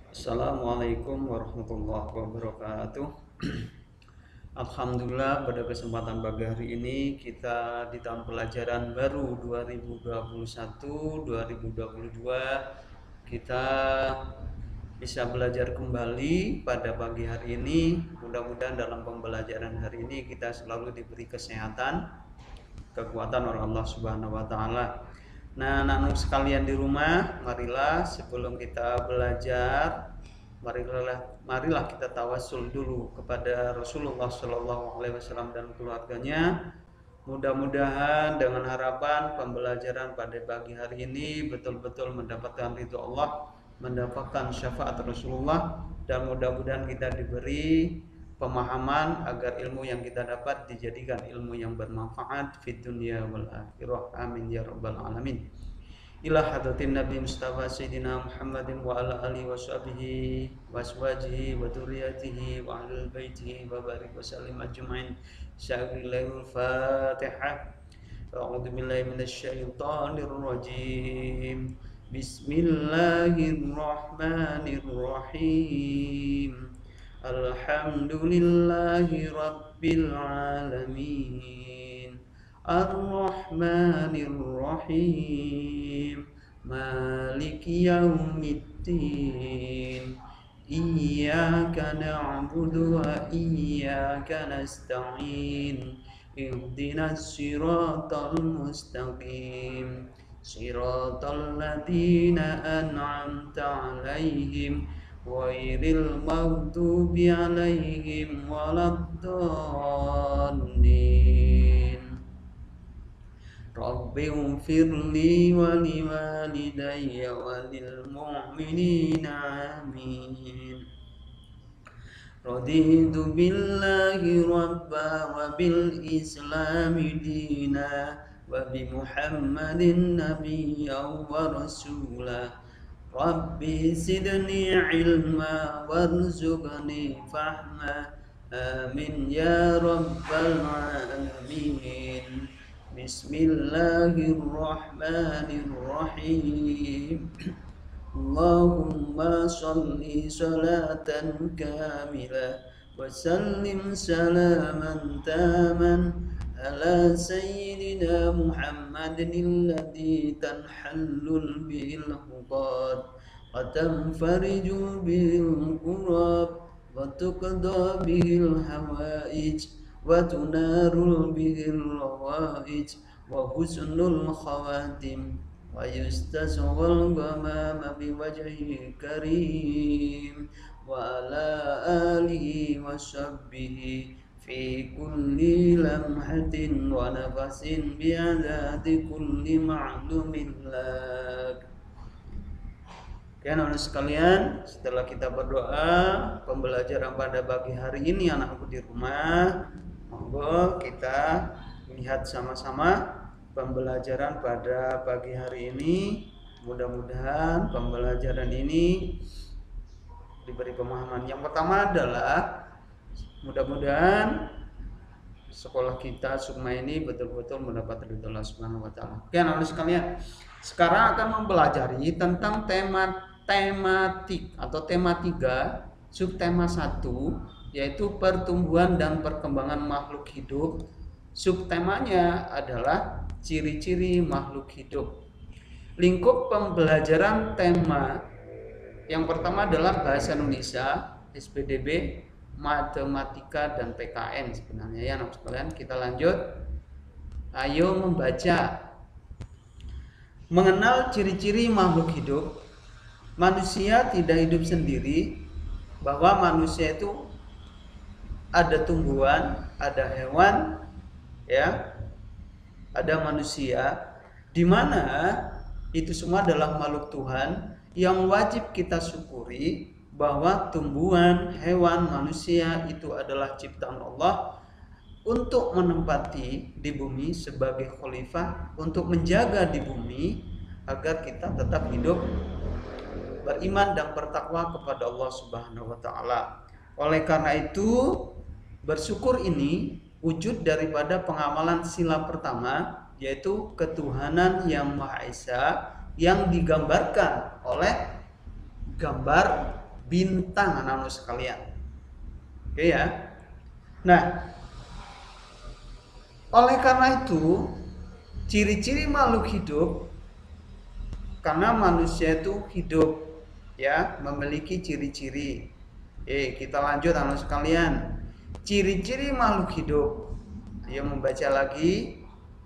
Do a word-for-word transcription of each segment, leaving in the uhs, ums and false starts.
Assalamualaikum warahmatullahi wabarakatuh. Alhamdulillah, pada kesempatan pagi hari ini kita di tahun pelajaran baru dua ribu dua puluh satu dua ribu dua puluh dua kita bisa belajar kembali pada pagi hari ini. Mudah-mudahan dalam pembelajaran hari ini kita selalu diberi kesehatan, kekuatan oleh Allah Subhanahu wa taala. Nah, anak-anak sekalian di rumah, marilah sebelum kita belajar, marilah marilah kita tawasul dulu kepada Rasulullah Shallallahu alaihi wasallam dan keluarganya. Mudah-mudahan dengan harapan pembelajaran pada pagi hari ini betul-betul mendapatkan ridho Allah, mendapatkan syafaat Rasulullah, dan mudah-mudahan kita diberi pemahaman agar ilmu yang kita dapat dijadikan ilmu yang bermanfaat fid dunya wal akhirah. Amin ya rabbal alamin. Ila hadratin Nabi Mustafa Sayyidina Muhammadin wa ala alihi wa sahbihi wa aswajihi wa dzurriyyatihi wa ahlul baitihi wa barik wa sallim ajma'in. Sya'ilul Fatihah. A'udzu billahi minasyaitonir rajim. Bismillahirrahmanirrahim. Alhamdulillahi rabbil alamin. Ar-Rahmanir Rahim. Maliki yaumiddin. Iyyaka na'budu wa iyyaka nasta'in. Ihdinas siratal mustaqim. Siratal ladzina an'amta 'alaihim ghairil maghdubi 'alaihim waladdallin. Rabbi ufirli wa liwalidayya wa lil mu'minina amin. Raditu billahi rabba wa bil islami dina wa bi muhammadin nabiyya wa rasula. Rabbi zidni ilma warzuqni fahma. Amin ya rabbal alamin. Bismillahirrahmanirrahim. Allahumma sholli salatan kamilah wa sallim salaman taman ala sayyidina Muhammadin alladhi tanhallul bil huqad wa tanfariju bil qurab wa tuqda bil hawaij wa tunarul bihil rawaij wa husnul khawatim wa yustazwal ghamama biwajhi karim wa ala alihi wa sahbihi fi kulli lamhatin wa nafasin bi'adadi kulli ma'lumin lak. Oke, anak-anak sekalian, setelah kita berdoa pembelajaran pada pagi hari ini anakku di rumah, monggo kita lihat sama-sama pembelajaran pada pagi hari ini. Mudah-mudahan pembelajaran ini diberi pemahaman. Yang pertama adalah mudah-mudahan sekolah kita Sukma ini betul-betul mendapat ridho Allah Subhanahu wa taala. Oke, anak-anak sekalian, sekarang akan mempelajari tentang tema tematik atau tema tiga, subtema satu, yaitu pertumbuhan dan perkembangan makhluk hidup. Subtemanya adalah ciri-ciri makhluk hidup. Lingkup pembelajaran tema yang pertama adalah bahasa Indonesia, S P D B, matematika, dan P K N sebenarnya ya anak sekalian. Kita lanjut. Ayo membaca. Mengenal ciri-ciri makhluk hidup. Manusia tidak hidup sendiri, bahwa manusia itu ada tumbuhan, ada hewan, ya, ada manusia, di mana itu semua adalah makhluk Tuhan yang wajib kita syukuri bahwa tumbuhan, hewan, manusia itu adalah ciptaan Allah untuk menempati di bumi sebagai khalifah, untuk menjaga di bumi agar kita tetap hidup beriman dan bertakwa kepada Allah Subhanahu wa taala. Oleh karena itu, bersyukur ini wujud daripada pengamalan sila pertama, yaitu ketuhanan yang Maha Esa, yang digambarkan oleh gambar bintang anak-anak sekalian. Oke ya. Nah, oleh karena itu, ciri-ciri makhluk hidup, karena manusia itu hidup ya, memiliki ciri-ciri. Eh, kita lanjut anak sekalian. Ciri-ciri makhluk hidup. Ayo membaca lagi.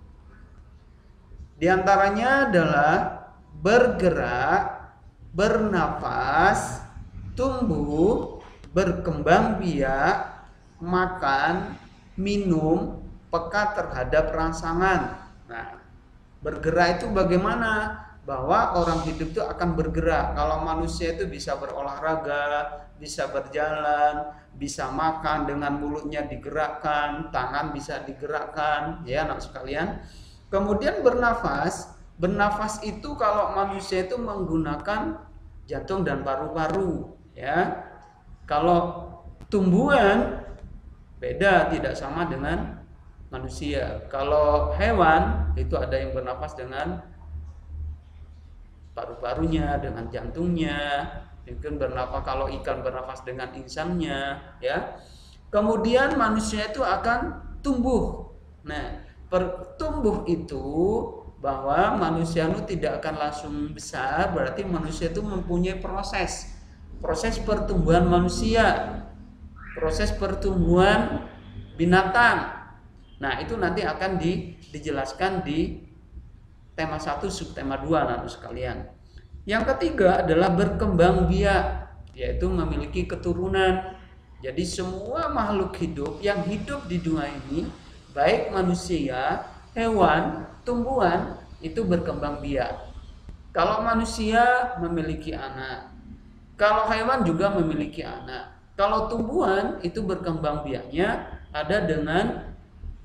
Di antaranya adalah bergerak, bernafas, tumbuh, berkembang biak, makan, minum, peka terhadap rangsangan. Nah, bergerak itu bagaimana? Bahwa orang hidup itu akan bergerak. Kalau manusia itu bisa berolahraga, bisa berjalan, bisa makan dengan mulutnya digerakkan, tangan bisa digerakkan, ya anak sekalian. Kemudian bernafas. Bernafas itu kalau manusia itu menggunakan jantung dan paru-paru, ya. Kalau tumbuhan beda, tidak sama dengan manusia. Kalau hewan itu ada yang bernafas dengan paru-parunya, dengan jantungnya, mungkin bernafas, kalau ikan bernafas dengan insangnya, ya. Kemudian manusia itu akan tumbuh. Nah, pertumbuh itu bahwa manusia itu tidak akan langsung besar, berarti manusia itu mempunyai proses proses pertumbuhan manusia, proses pertumbuhan binatang. Nah, itu nanti akan di, dijelaskan di tema satu subtema dua anak sekalian. Yang ketiga adalah berkembang biak, yaitu memiliki keturunan. Jadi semua makhluk hidup yang hidup di dunia ini, baik manusia, hewan, tumbuhan, itu berkembang biak. Kalau manusia memiliki anak, kalau hewan juga memiliki anak. Kalau tumbuhan itu berkembang biaknya ada dengan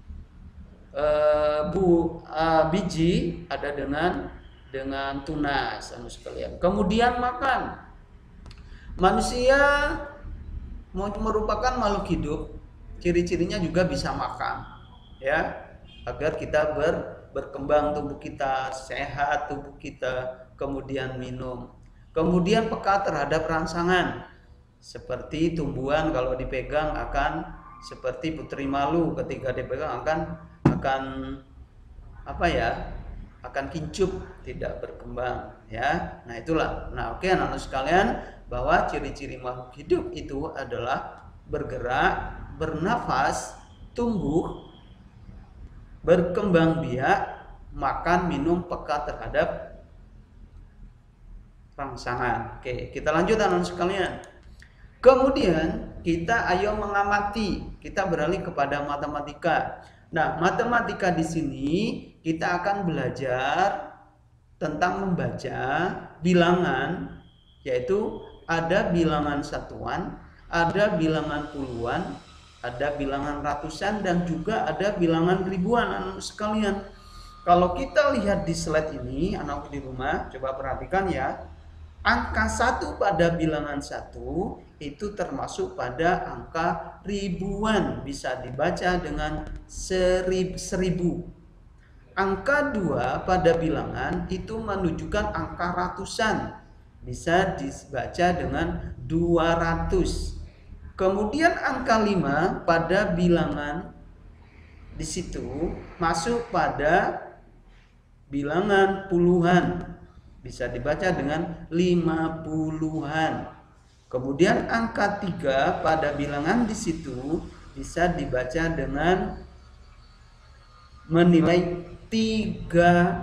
uh, bu uh, biji, ada dengan dengan tunas, anu sekalian. Kemudian makan. Manusia merupakan makhluk hidup, ciri-cirinya juga bisa makan, ya, agar kita ber, berkembang tubuh kita, sehat tubuh kita, kemudian minum. Kemudian peka terhadap rangsangan, seperti tumbuhan kalau dipegang akan seperti putri malu, ketika dipegang akan akan apa ya? akan kincup, tidak berkembang, ya. Nah, itulah. Nah, oke anak-anak sekalian, bahwa ciri-ciri makhluk hidup itu adalah bergerak, bernafas, tumbuh, berkembang biak, makan, minum, peka terhadap rangsangan. Oke, kita lanjut anak-anak sekalian. Kemudian kita ayo mengamati, kita beralih kepada matematika. Nah, matematika di sini kita akan belajar tentang membaca bilangan, yaitu ada bilangan satuan, ada bilangan puluhan, ada bilangan ratusan, dan juga ada bilangan ribuan anak sekalian. Kalau kita lihat di slide ini, anak di rumah coba perhatikan ya. Angka satu pada bilangan satu itu termasuk pada angka ribuan, bisa dibaca dengan serib, seribu. Angka dua pada bilangan itu menunjukkan angka ratusan, bisa dibaca dengan dua ratus. Kemudian angka lima pada bilangan di situ masuk pada bilangan puluhan, bisa dibaca dengan lima puluhan. Kemudian angka tiga pada bilangan di situ bisa dibaca dengan menilai tiga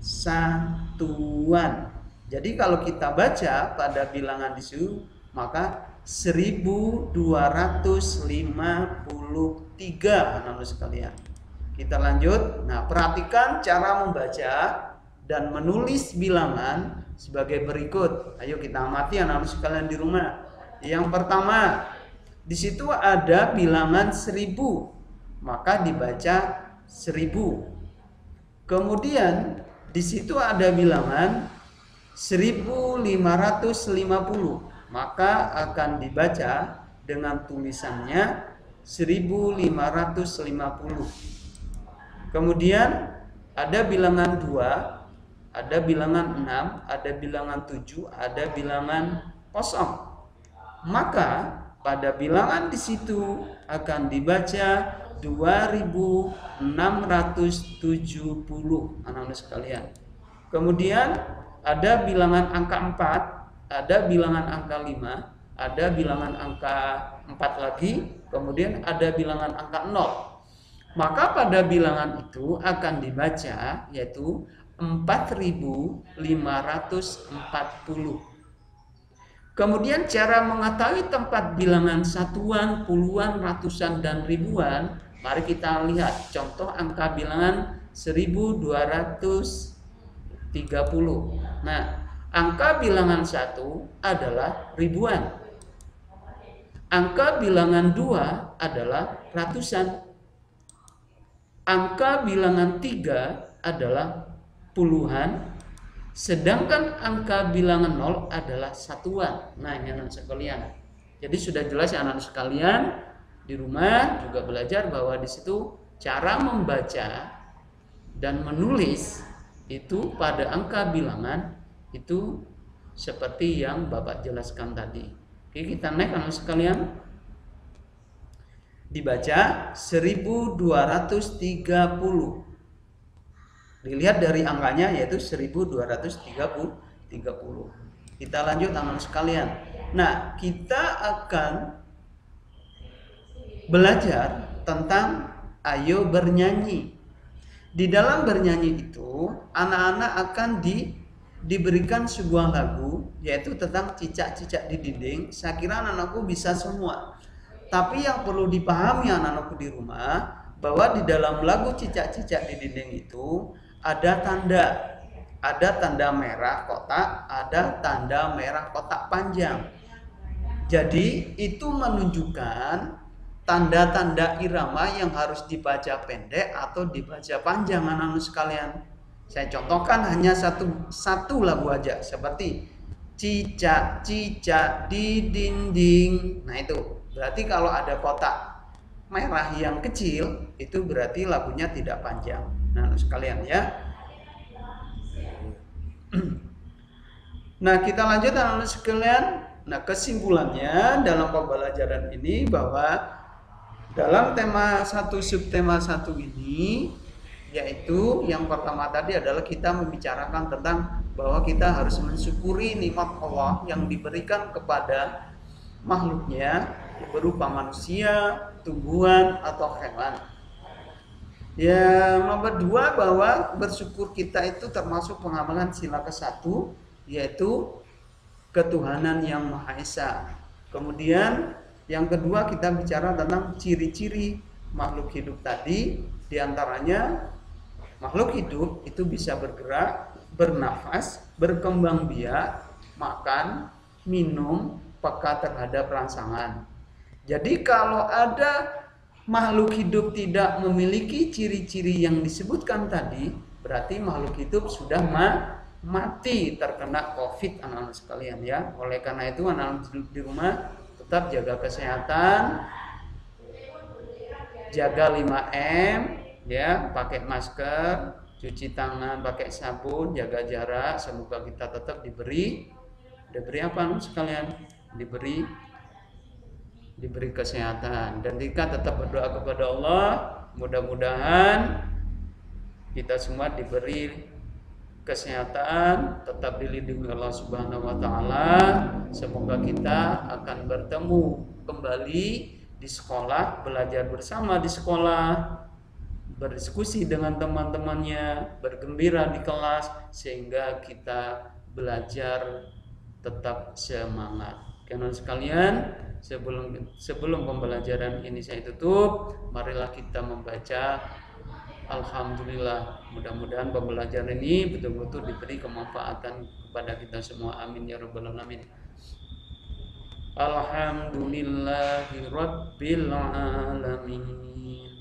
satuan. Jadi kalau kita baca pada bilangan di situ, maka seribu dua ratus lima puluh tiga anak-anak sekalian. Kita lanjut. Nah, perhatikan cara membaca dan menulis bilangan sebagai berikut. Ayo kita amati anak-anak sekalian di rumah. Yang pertama, di situ ada bilangan seribu, maka dibaca seribu. Kemudian di situ ada bilangan seribu lima ratus lima puluh, maka akan dibaca dengan tulisannya seribu lima ratus lima puluh. Kemudian ada bilangan dua, ada bilangan enam, ada bilangan tujuh, ada bilangan kosong. maka pada bilangan di situ akan dibaca dua ribu enam ratus tujuh puluh, anak-anak sekalian. Kemudian ada bilangan angka empat, ada bilangan angka lima, ada bilangan angka empat lagi, kemudian ada bilangan angka nol. Maka pada bilangan itu akan dibaca yaitu empat ribu lima ratus empat puluh. Kemudian cara mengetahui tempat bilangan satuan, puluhan, ratusan, dan ribuan, mari kita lihat contoh angka bilangan seribu dua ratus tiga puluh. Nah, angka bilangan satu adalah ribuan. Angka bilangan dua adalah ratusan. Angka bilangan tiga adalah puluhan. Sedangkan angka bilangan nol adalah satuan. Nah, ini anak sekalian. Jadi sudah jelas ya anak sekalian, di rumah juga belajar bahwa di situ cara membaca dan menulis itu pada angka bilangan itu seperti yang Bapak jelaskan tadi. Oke, kita naik anak sekalian. Dibaca seribu dua ratus tiga puluh. Dilihat dari angkanya yaitu seribu dua ratus tiga puluh. Kita lanjut anak sekalian. Nah, kita akan belajar tentang ayo bernyanyi. Di dalam bernyanyi itu anak-anak akan di, diberikan sebuah lagu yaitu tentang cicak-cicak di dinding. Saya kira anak-anakku bisa semua. Tapi yang perlu dipahami anak-anakku di rumah bahwa di dalam lagu cicak-cicak di dinding itu ada tanda, ada tanda merah kotak, ada tanda merah kotak panjang. Jadi itu menunjukkan tanda-tanda irama yang harus dibaca pendek atau dibaca panjang anak-anak sekalian. Saya contohkan hanya satu satu lagu aja seperti cicak-cicak di dinding. Nah itu berarti kalau ada kotak merah yang kecil itu berarti lagunya tidak panjang. Nah sekalian ya. Nah kita lanjut anak-anak sekalian. Nah kesimpulannya dalam pembelajaran ini bahwa dalam tema satu subtema satu ini yaitu yang pertama tadi adalah kita membicarakan tentang bahwa kita harus mensyukuri nikmat Allah yang diberikan kepada makhluknya berupa manusia, tumbuhan atau hewan. Yang nomor dua bahwa bersyukur kita itu termasuk pengamalan sila ke satu yaitu ketuhanan yang Maha Esa. Kemudian yang kedua kita bicara tentang ciri-ciri makhluk hidup tadi, diantaranya makhluk hidup itu bisa bergerak, bernafas, berkembang biak, makan, minum, peka terhadap rangsangan. Jadi kalau ada makhluk hidup tidak memiliki ciri-ciri yang disebutkan tadi, berarti makhluk hidup sudah ma mati terkena COVID anak-anak sekalian ya. Oleh karena itu anak-anak di rumah tetap jaga kesehatan, jaga lima M ya, pakai masker, cuci tangan pakai sabun, jaga jarak. Semoga kita tetap diberi diberi apa anak sekalian? Diberi diberi kesehatan, dan kita tetap berdoa kepada Allah mudah-mudahan kita semua diberi kesehatan, tetap dilindungi Allah Subhanahu wa taala. Semoga kita akan bertemu kembali di sekolah, belajar bersama di sekolah, berdiskusi dengan teman-temannya, bergembira di kelas sehingga kita belajar tetap semangat. Karena sekalian, sebelum sebelum pembelajaran ini saya tutup, marilah kita membaca Alhamdulillah. Mudah-mudahan pembelajaran ini betul-betul diberi kemanfaatan kepada kita semua. Amin ya rabbal alamin. Alhamdulillahirabbil alamin.